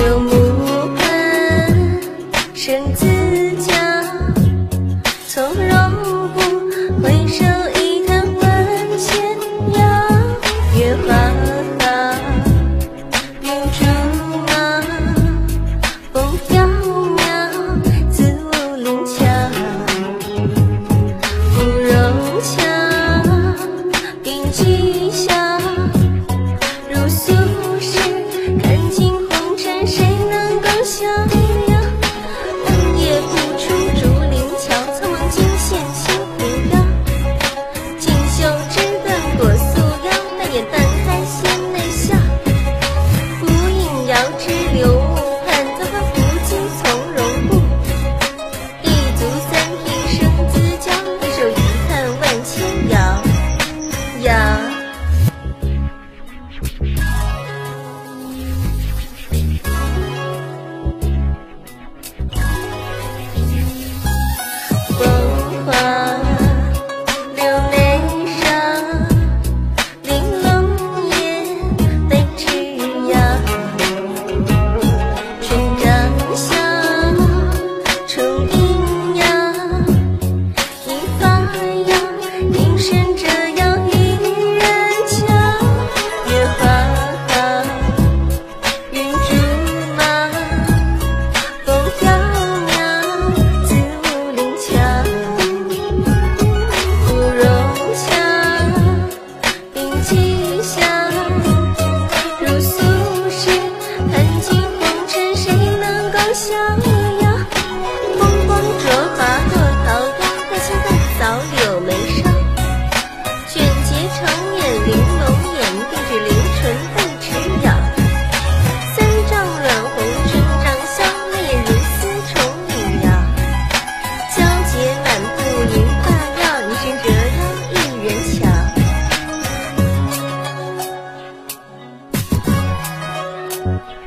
柳木盆生自家，从容不回首一叹万千涯。月华云竹马，风飘渺，自无灵桥。芙蓉墙，并寄笑，如素食，看尽红尘，谁能够逍遥？半夜不出竹林桥，曾望金线轻扶摇。锦绣之断过素腰，但愿淡海仙内笑。不应遥知柳木盆，怎可不尽从容步？一足三匹生自教，一手一叹万千遥。风花流泪上，玲珑叶被枝桠。春帐下，虫鸣呀，一发芽，应声折腰一人桥。月华云竹马，风飘渺，自无灵桥。芙蓉墙，并寄笑，如素食，看尽红尘，谁能够逍遥？风光灼华落桃夭，待青淡扫柳眉梢。卷睫长眼玲珑眼，定制灵唇被枝桠。三丈软红春帐下，泪眼如丝虫鸣摇。皎洁满布银发绕，一身折腰一人桥。